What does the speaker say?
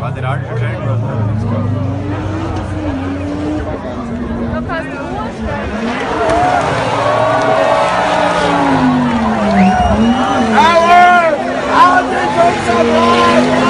Quadratische Scheibengröße. Da kannst du vorstellen. Audi! Audi,